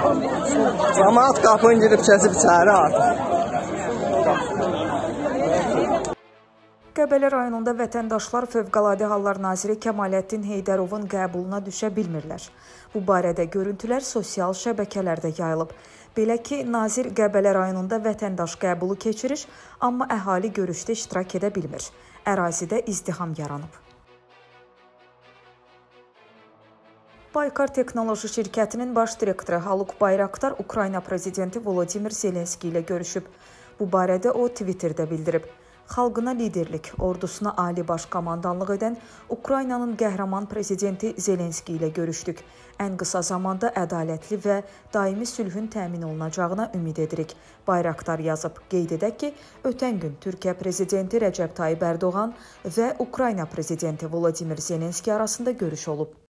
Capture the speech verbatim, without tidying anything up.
Camaat qapını girib keçib içəri artıq. Qəbələ rayonunda vətəndaşlar Fövqəladə Hallar Naziri Kəmaləddin Heydərovun qəbuluna düşə bilmirlər. Bu barədə görüntülər sosial şəbəkələrdə yayılıb. Belə ki, nazir Qəbələ rayonunda vətəndaş qəbulu keçirir, amma əhali görüşdə iştirak edə bilmir. Ərazidə izdiham yaranıb. Baykar Texnoloji şirkətinin baş direktoru Haluk Bayraktar Ukrayna prezidenti Volodimir Zelenski ilə görüşüb. Bu barədə o Twitterdə bildirib. Xalqına liderlik, ordusuna ali baş komandanlıq edən Ukraynanın qəhrəman prezidenti Zelenski ilə görüşdük. Ən qısa zamanda ədalətli və daimi sülhün təmin olunacağına ümid edirik. Bayraktar yazıb. Qeyd edək ki, ötən gün Türkiyə prezidenti Rəcəb Tayyip Ərdoğan və Ukrayna prezidenti Volodimir Zelenski arasında görüş olub.